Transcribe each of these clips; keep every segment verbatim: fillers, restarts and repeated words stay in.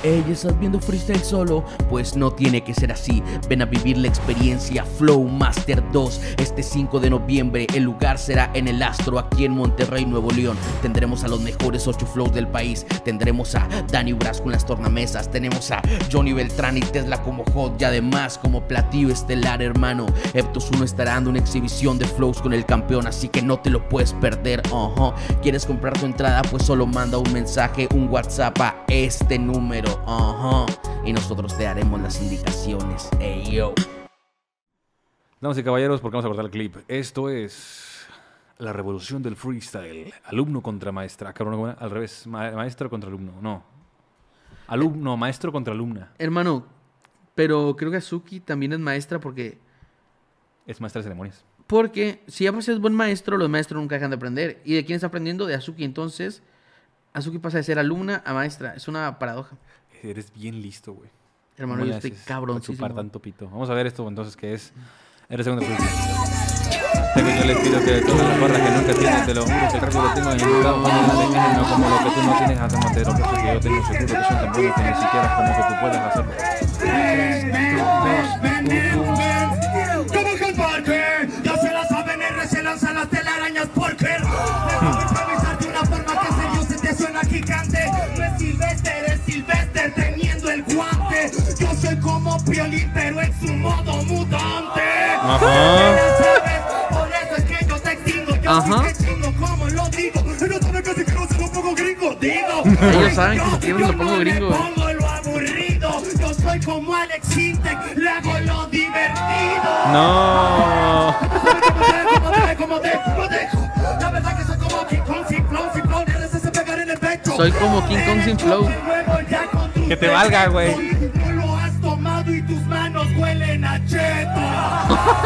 Ey, ¿estás viendo freestyle solo? Pues no tiene que ser así. Ven a vivir la experiencia Flow Master dos este cinco de noviembre. El lugar será en el Astro, aquí en Monterrey, Nuevo León. Tendremos a los mejores ocho flows del país. Tendremos a Dani Brasco en las tornamesas. Tenemos a Johnny Beltrán y Tesla como hot. Y además como platillo estelar, hermano, Eptos uno estará dando una exhibición de flows con el campeón, así que no te lo puedes perder. uh-huh. ¿Quieres comprar tu entrada? Pues solo manda un mensaje, un WhatsApp a este número. Uh-huh. Y nosotros te daremos las indicaciones. Hey, yo. Damas y caballeros, porque vamos a cortar el clip. Esto es la revolución del freestyle. Alumno contra maestra. Cabrón, al revés. Ma maestro contra alumno. No. Alumno, maestro contra alumna. Hermano, pero creo que Azuki también es maestra porque... Es maestra de ceremonias. Porque si ya es buen maestro, los maestros nunca dejan de aprender. ¿Y de quién está aprendiendo? De Azuki. Entonces, Azuki pasa de ser alumna a maestra. Es una paradoja. Eres bien listo, güey. Hermano, yo estoy cabroncísimo. Chupar tanto pito. Vamos a ver esto entonces, que es... Eres segundo freestyle. Yo les pido que todas las barras que nunca tienes, te lo juro que el rápido lo tengo en el lado, no como lo que tú no tienes, hace más de lo que yo tengo seguro que son tan buenos que ni siquiera es como que tú puedas hacerlo. Como que el parque, ya se la saben, R se lanzan las telarañas porque vamos a improvisar de una forma que serio se te suena gigante. No es Silvestre, es Silvestre teniendo el guante. Yo soy como Piolín, pero en su modo mutante. Ajá. Por eso es que yo te extingo, yo Ajá. te extingo como lo digo. No saben casi que no se lo pongo gringo, digo. Ellos saben que si quieren lo pongo gringo. Yo pongo lo aburrido, yo soy como Alex Intec, le hago lo divertido. No. Como te, como te, como te, la verdad que soy como King Kong sin flow, sin flow, R C se pegar en el pecho. Soy como King Kong sin flow. Que te valga, güey. No lo has tomado y tus manos huelen a cheto.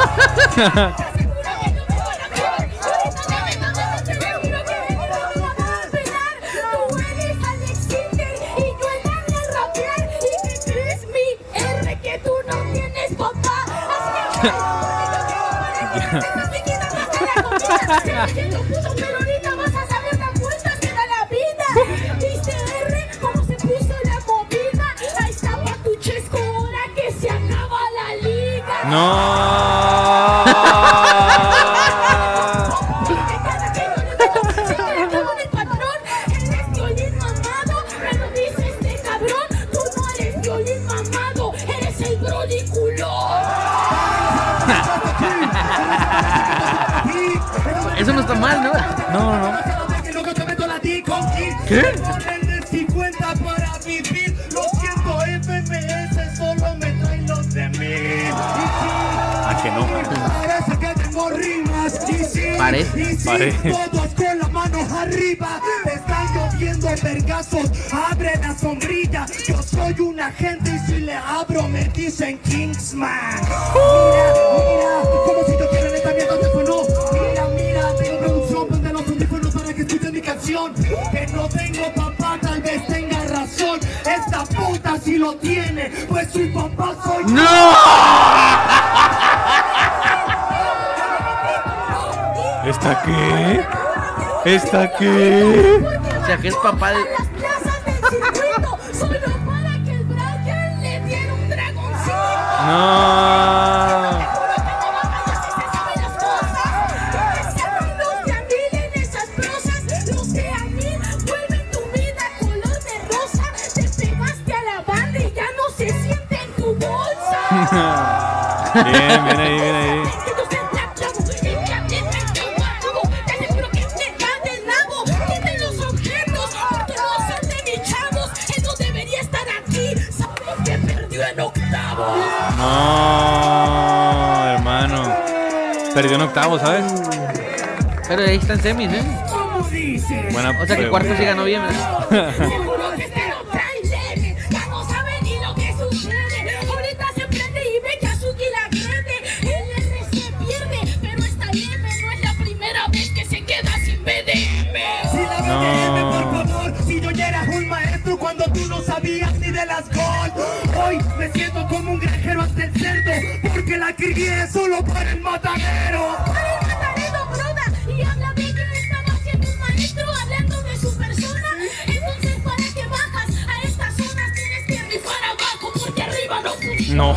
Pero ahorita vas a saber las vueltas que da la vida. ¿Viste R cómo se puso la movida? Ahí está Patuchesco, ahora que se acaba la liga. No. El patrón, él es violín mamado. Pero dice este cabrón, tú no eres violín mamado, eres el brodiculón. Eso no está mal, ¿no? No, no, no. ¿Qué? cincuenta para vivir. Lo siento, F M S solo me traen los de mí. ¿A que no? Parece que tengo rimas. Y sí, Parece. y sí, Parece. todos con las manos arriba. Te están lloviendo vergazos. Abre la sombrilla. Yo soy un agente y si le abro me dicen Kingsman. Mira, mira, como si yo quiera neta mierda te sonó. Mira, mira, tengo producción, ponte los audífonos para que escuchen mi canción. Que no tengo papá, tal vez tenga razón. Esta puta si lo tiene, pues su papá soy yo. ¡No! ¿Esta qué? ¿Esta qué? O sea, que es papá de... Las plazas del circuito, solo para que el Brian le diera un dragoncito. No. Te juro que no batallas si se saben las cosas. Que sean los de a mil en esas prosas. Los de a mil vuelven tu vida color de rosa. Te pegaste a la banda y ya no se siente en tu bolsa. Bien, bien ahí, bien ahí. No, hermano. Perdió en octavo, ¿sabes? Pero ahí están semis, ¿eh? Buena, O sea que pero- cuarto sí ganó bien, ¿verdad? Seguro que se lo trae leve. Ya no sabe ni lo que sucede. Ahorita se prende y ve que Azuki la agrede. El R se pierde, pero esta M no es la primera vez que se queda sin B D M. Si la No. B D M, por favor, si yo ya era un maestro cuando tú no sabías ni de las gol. Hoy me siento como un granjero hasta el cerdo, porque la crié solo para el matadero. Para el matadero, broda, y habla de que estaba siendo un maestro hablando de su persona. Entonces, ¿para qué bajas a estas zonas? Tienes que No.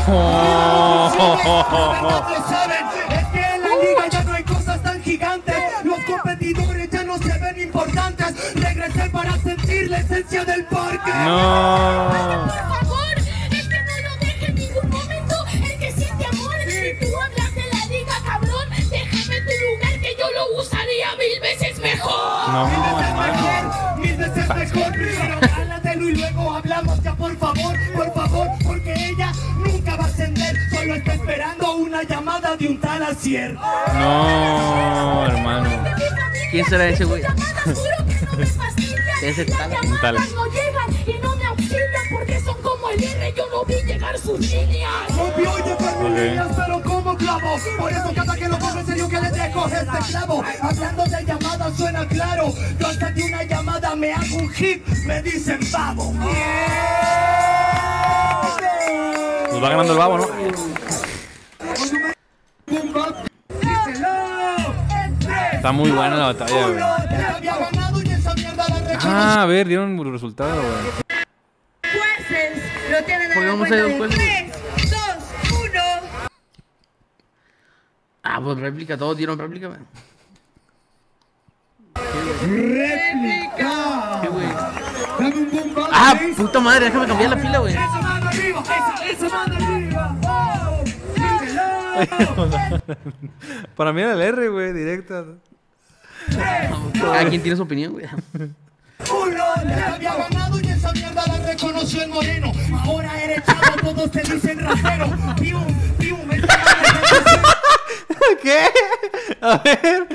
Lo saben, es que en la liga ya no hay cosas tan gigantes. Los competidores ya no se ven importantes. Regresé para sentir la esencia del parque. No. Por favor, es que no lo deje en ningún momento. El que siente amor, si tú hablas de la liga, cabrón, déjame tu lugar que yo lo usaría mil veces mejor. No, Mil veces hermano. mejor, mil veces mejor. Pero cálatelo y luego hablamos ya, por favor, por favor, porque ella nunca va a ascender. Solo está esperando una llamada de un tal Asier. No, hermano. ¿Quién será ese güey? Ese Ese tal. Las Un tal. llamadas no llegan y no me auxilian porque son como el R. Yo no vi llegar sus líneas. No vio llegar Ok. mis líneas, pero como clavo. Por eso cada que lo pongo en serio que le dejo este clavo. Hablando de llamadas suena claro. Yo hasta de una llamada me hago un hit. Me dicen pavo. Nos va ganando el babo, ¿no? Está muy buena la batalla, güey. Ah, a ver, dieron el resultado, güey. Jueces lo tienen ¿Por a qué la vamos a cuenta ir de después? tres, dos, uno. Ah, pues réplica, todos dieron réplica, güey. ¡Réplica! ¿Qué, güey? Dame un boom bap, Ah, please. puta madre, déjame cambiar la pila, güey. ¡Esa mano arriba! ¡Esa, esa mano arriba! ¡Oh! ¡Dímelo! Para mí era el R, güey, directa. Cada quien tiene su opinión, güey. Uno le había ganado y esa mierda la reconoció el moreno. Ahora eres chavo, todos te dicen rapero. Pium, pium, esta madre. ¿Qué? A ver,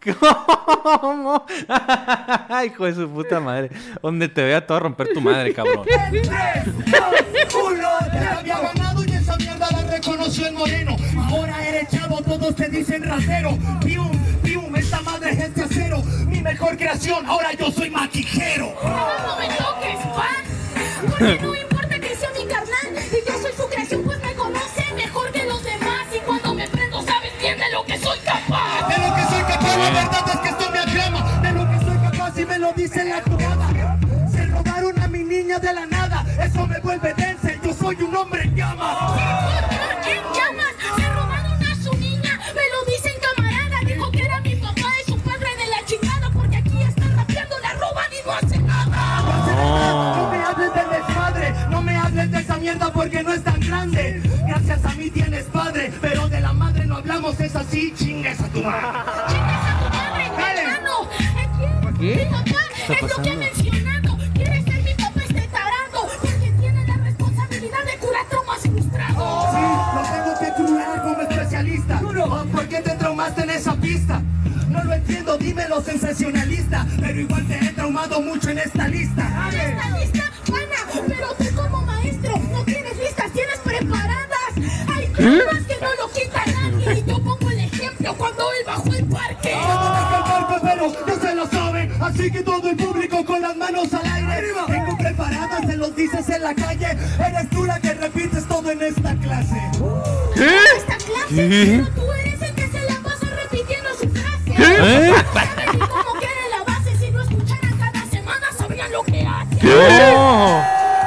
¿cómo? Hijo de su puta madre. Donde te vea todo romper tu madre, cabrón. Tres, dos, uno le había ganado y esa mierda la reconoció el moreno. Ahora eres chavo, todos te dicen rapero. Pium, pium, esta madre es este acero. Mi mejor creación, ahora yo soy maquijero. No me toques, pan. Porque no importa que sea mi carnal y yo soy su creación, pues me conoce mejor que los demás. Y cuando me prendo, sabes bien de lo que soy capaz. De lo que soy capaz, la verdad es que esto me aclama. De lo que soy capaz y me lo dice la jugada. Se robaron a mi niña de la nada. Eso me vuelve dense, yo soy un hombre en llamas. ¿Quién llamas? Se robaron a su niña. Me lo dicen camarada. Dijo que era mi papá y su padre de la chingada. Porque aquí están rapeando, la roban y no hacen nada. No me hables de desmadre, no me hables de esa mierda porque no es tan grande. Gracias a mí tienes padre, pero de la madre no hablamos, es así, chingues a tu madre. Chingas a tu madre, Dale. hermano. ¿Quién? ¿Qué? Mi papá es lo que ha mencionado. Quiere ser mi papá este tarado. Porque tiene la responsabilidad de curar traumas frustrados. Sí, lo tengo que curar como especialista. Oh, ¿por qué te traumaste en esa pista? No lo entiendo, dímelo, sensacionalista. Pero igual te he traumado mucho en esta lista. Esta lista, pana, pero tú como maestro no tienes listas, tienes preparadas. Hay pruebas que no lo quita nadie. Y yo pongo el ejemplo cuando él bajó el parque. Cuando deja el parque, pero no se lo saben. Así que todo el público con las manos al aire. Tengo preparadas, se los dices en la calle. Eres tú la que repites todo en esta clase. Esta clase, pero tú eres el que se la pasa repitiendo su frase. ¿Eh? Saben ni cómo quiere la base. Si no escucharan cada semana, sabrían lo que hace. ¡No!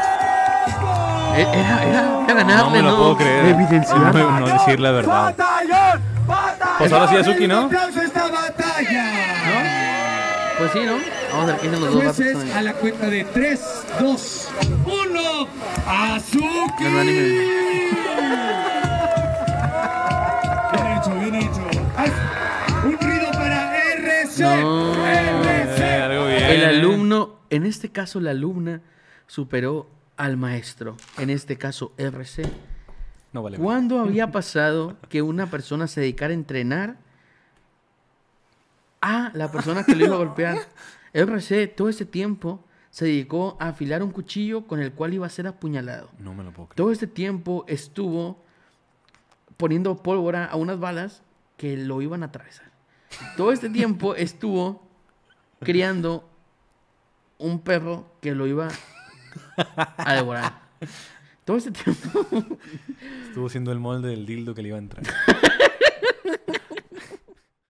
Era, era, era No ganarle, me lo ¿no? puedo creer. Evidenciar. No, no decir la verdad. ¡Batallón! ¡Batallón! Pues ahora sí, Azuki, ¿no? ¡Un aplauso a esta batalla! Pues sí, ¿no? Vamos a ver qué dicen los dos vatos. Jueces, a la cuenta de tres, dos, uno. ¡Azuki! Los anime. Bien hecho, bien hecho. Ah, un ruido para R C. No. R C. Eh, algo bien. El ¿eh? alumno, en este caso la alumna, superó al maestro. En este caso R C. No vale. ¿Cuándo había pasado que una persona se dedicara a entrenar a la persona que lo iba a golpear? R C todo ese tiempo se dedicó a afilar un cuchillo con el cual iba a ser apuñalado. No me lo puedo creer. Todo este tiempo estuvo poniendo pólvora a unas balas que lo iban a atravesar. Todo este tiempo estuvo criando un perro que lo iba a devorar. Todo este tiempo Estuvo siendo el molde del dildo que le iba a entrar.